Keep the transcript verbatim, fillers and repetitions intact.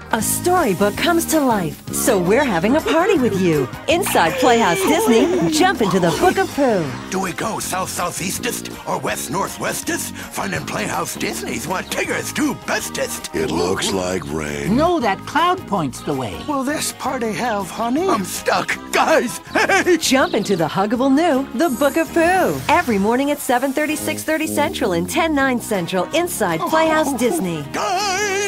A storybook comes to life, so we're having a party with you. Inside Playhouse Disney, jump into the Book of Pooh. Do we go south-southeastest or west-northwestest? Fun in Playhouse Disney's what Tigger's do bestest. It looks like rain. No, that cloud points the way. Will this party have honey? I'm stuck. Guys, hey! Jump into the huggable new, the Book of Pooh. Every morning at seven thirty, six thirty Central and ten, nine Central inside Playhouse Disney. Guys!